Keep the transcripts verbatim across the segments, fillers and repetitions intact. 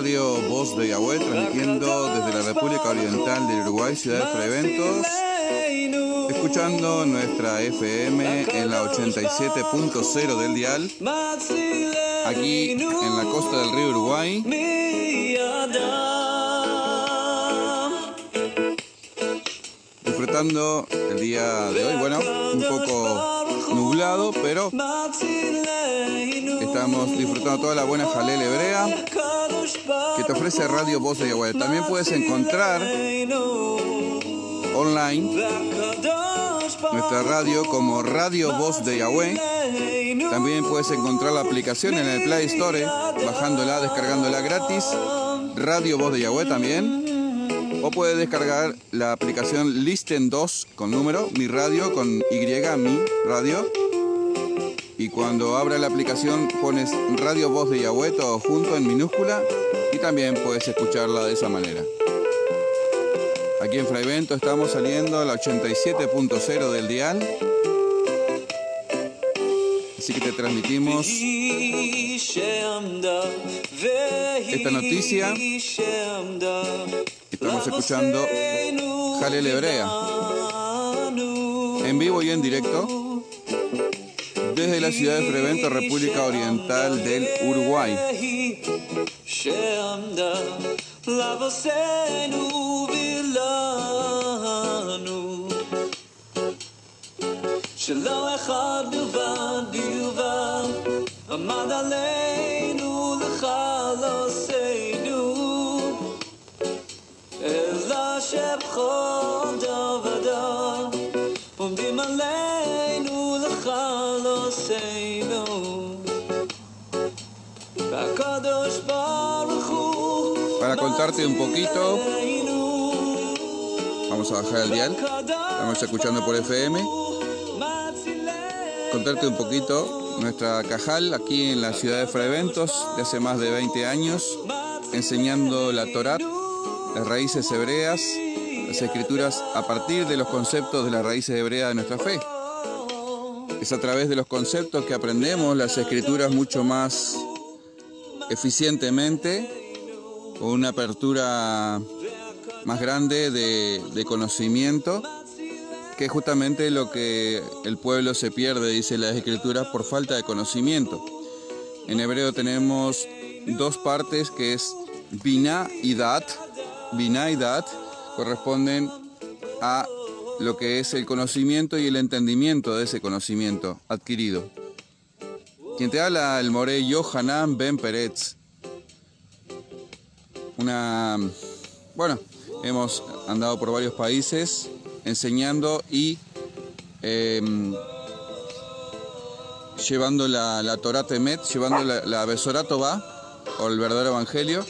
Radio Voz de Yahweh, transmitiendo desde la República Oriental del Uruguay, ciudad de Freventos, escuchando nuestra F M en la ochenta y siete punto cero del dial, aquí en la costa del río Uruguay. Disfrutando el día de hoy, bueno, un poco nublado, pero estamos disfrutando toda la buena jalel hebrea que te ofrece Radio Voz de Yahweh. También puedes encontrar online nuestra radio como Radio Voz de Yahweh. También puedes encontrar la aplicación en el Play Store, bajándola, descargándola gratis, Radio Voz de Yahweh también. O puedes descargar la aplicación Listen dos con número, mi radio con Y, mi radio. Y cuando abra la aplicación pones Radio Voz de Yahweh todo junto en minúscula y también puedes escucharla de esa manera. Aquí en Freventos estamos saliendo a la ochenta y siete punto cero del dial. Así que te transmitimos esta noticia. Estamos escuchando Jalel Hebrea en vivo y en directo desde la ciudad de Freventos, República Oriental del Uruguay. Para contarte un poquito, vamos a bajar el dial, estamos escuchando por F M. Contarte un poquito, nuestra Cajal aquí en la ciudad de Freventos de hace más de veinte años, enseñando la Torá, las raíces hebreas, las escrituras a partir de los conceptos de las raíces hebreas de nuestra fe. Es a través de los conceptos que aprendemos las escrituras mucho más eficientemente, con una apertura más grande de, de conocimiento, que es justamente lo que el pueblo se pierde, dice las escrituras, por falta de conocimiento. En hebreo tenemos dos partes que es Binah y Dat. Binah y Dat corresponden a lo que es el conocimiento y el entendimiento de ese conocimiento adquirido. Quien te habla, el moré Yohanan Ben Peretz. Una, bueno, hemos andado por varios países enseñando y eh, llevando la, la Torá Temet, llevando la, la Besorá Tová, o el verdadero evangelio,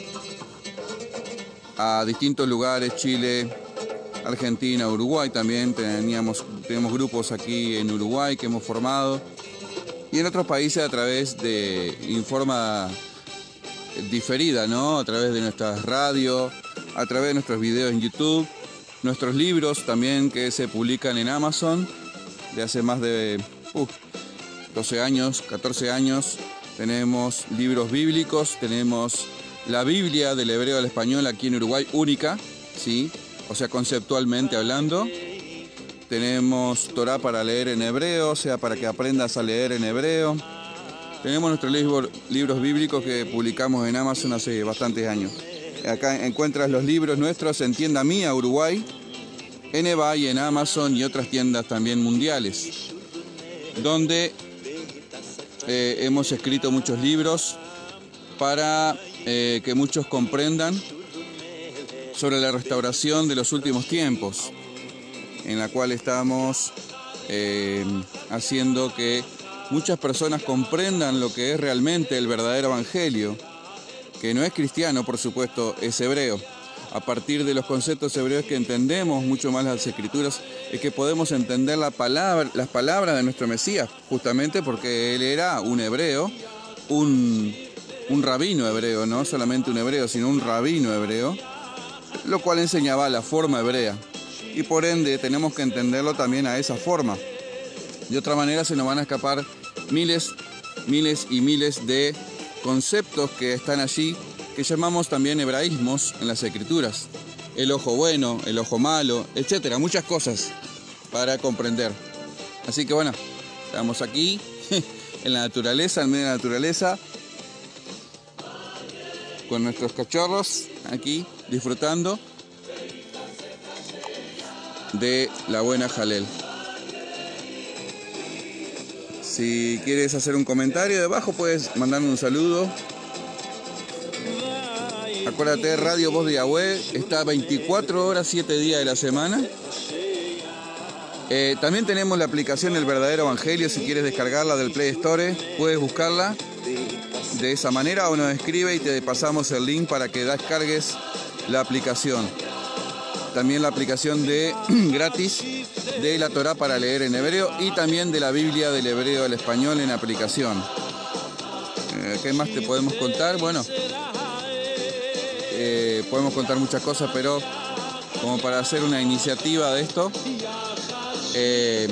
a distintos lugares, Chile, Argentina, Uruguay también. Teníamos, tenemos grupos aquí en Uruguay que hemos formado, y en otros países a través de informa diferida, ¿no? A través de nuestras radios, a través de nuestros videos en YouTube, nuestros libros también que se publican en Amazon de hace más de uh, doce años, catorce años. Tenemos libros bíblicos, tenemos la Biblia del hebreo al español aquí en Uruguay, única, ¿sí? O sea, conceptualmente hablando. Tenemos Torá para leer en hebreo, o sea, para que aprendas a leer en hebreo. Tenemos nuestros libros, libros bíblicos que publicamos en Amazon hace bastantes años. Acá encuentras los libros nuestros en Tienda Mía, Uruguay, en eBay, en Amazon y otras tiendas también mundiales, donde eh, hemos escrito muchos libros para eh, que muchos comprendan sobre la restauración de los últimos tiempos, en la cual estamos eh, haciendo que muchas personas comprendan lo que es realmente el verdadero evangelio, que no es cristiano, por supuesto, es hebreo. A partir de los conceptos hebreos que entendemos mucho más las escrituras, es que podemos entender la palabra, las palabras de nuestro Mesías, justamente porque él era un hebreo, un, un rabino hebreo, no solamente un hebreo, sino un rabino hebreo, lo cual enseñaba la forma hebrea. Y por ende tenemos que entenderlo también a esa forma. De otra manera se nos van a escapar miles, miles y miles de conceptos que están allí que llamamos también hebraísmos en las escrituras. El ojo bueno, el ojo malo, etcétera. Muchas cosas para comprender. Así que bueno, estamos aquí en la naturaleza, en medio de la naturaleza, con nuestros cachorros aquí disfrutando de la buena jalel. Si quieres hacer un comentario debajo, puedes mandarme un saludo. Acuérdate, Radio Voz de Yahweh está veinticuatro horas, siete días de la semana. Eh, también tenemos la aplicación El Verdadero Evangelio. Si quieres descargarla del Play Store, puedes buscarla de esa manera o nos escribe y te pasamos el link para que descargues la aplicación. También la aplicación de gratis de la Torá para leer en hebreo y también de la Biblia del hebreo al español en aplicación. Eh, ¿Qué más te podemos contar? Bueno, eh, podemos contar muchas cosas, pero como para hacer una iniciativa de esto, eh,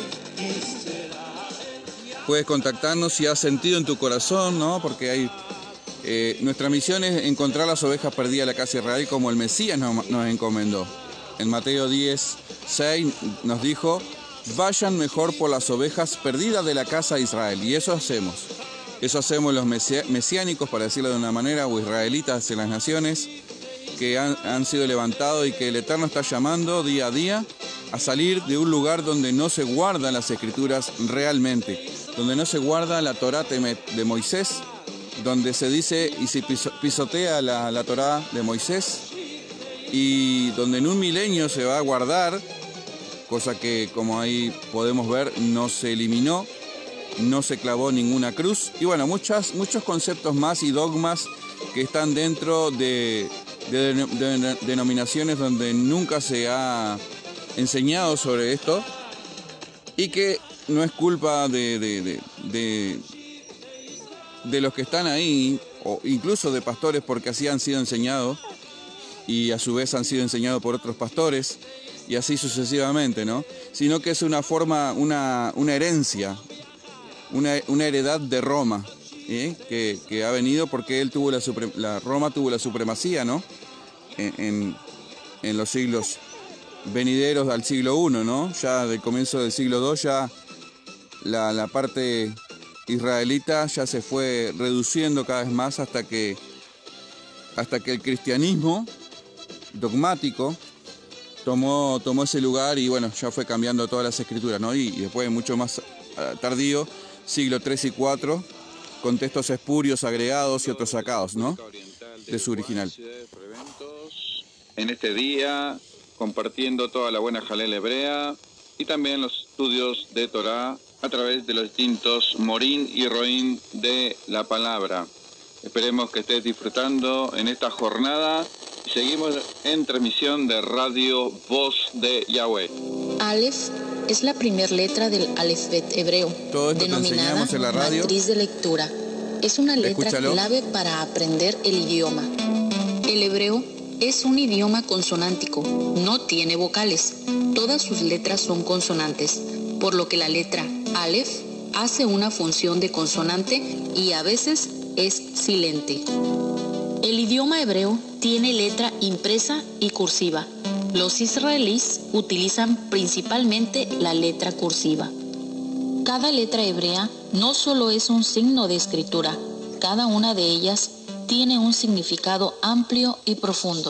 puedes contactarnos si has sentido en tu corazón, ¿no? Porque hay eh, nuestra misión es encontrar las ovejas perdidas de la casa de Israel como el Mesías nos, nos encomendó. En Mateo diez, seis nos dijo: vayan mejor por las ovejas perdidas de la casa de Israel. Y eso hacemos. Eso hacemos los mesiánicos, para decirlo de una manera, o israelitas en las naciones, que han, han sido levantados y que el Eterno está llamando día a día a salir de un lugar donde no se guardan las escrituras realmente, donde no se guarda la Torá de Moisés, donde se dice y se pisotea la, la Torá de Moisés, y donde en un milenio se va a guardar, cosa que, como ahí podemos ver, no se eliminó, no se clavó ninguna cruz, y bueno, muchas, muchos conceptos más y dogmas que están dentro de, de, de, de denominaciones donde nunca se ha enseñado sobre esto, y que no es culpa de, de, de, de, de los que están ahí, o incluso de pastores, porque así han sido enseñados, y a su vez han sido enseñados por otros pastores, y así sucesivamente, ¿no? Sino que es una forma, una, una herencia, una, una heredad de Roma, ¿eh? que, que ha venido porque él tuvo la, supre, la Roma tuvo la supremacía, ¿no? En, en, en los siglos venideros al siglo primero, ¿no? Ya del comienzo del siglo segundo, ya la, la parte israelita ya se fue reduciendo cada vez más hasta que, hasta que el cristianismo dogmático tomó, tomó ese lugar y bueno, ya fue cambiando todas las escrituras, ¿no? Y, y después, mucho más tardío, siglo tres y cuatro, con textos espurios agregados y otros sacados, ¿no? De su original. En este día, compartiendo toda la buena jalel hebrea y también los estudios de Torá a través de los distintos morín y roín de la palabra. Esperemos que estés disfrutando en esta jornada. Seguimos en transmisión de Radio Voz de Yahweh. Aleph es la primera letra del alefbet hebreo, todo esto denominada en la radio. Matriz de lectura. Es una letra Escúchalo. clave para aprender el idioma. El hebreo es un idioma consonántico, no tiene vocales. Todas sus letras son consonantes, por lo que la letra Aleph hace una función de consonante y a veces es silente. El idioma hebreo tiene letra impresa y cursiva. Los israelíes utilizan principalmente la letra cursiva. Cada letra hebrea no solo es un signo de escritura, cada una de ellas tiene un significado amplio y profundo.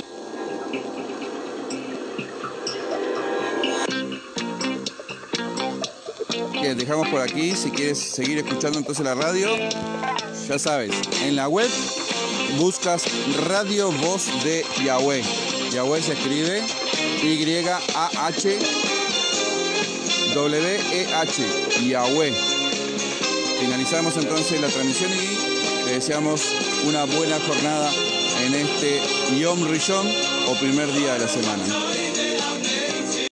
Que dejamos por aquí. Si quieres seguir escuchando entonces la radio, ya sabes, en la web buscas Radio Voz de Yahweh. Yahweh se escribe Y A H W E H, Yahweh. Finalizamos entonces la transmisión y te deseamos una buena jornada en este Yom Rishon, o primer día de la semana.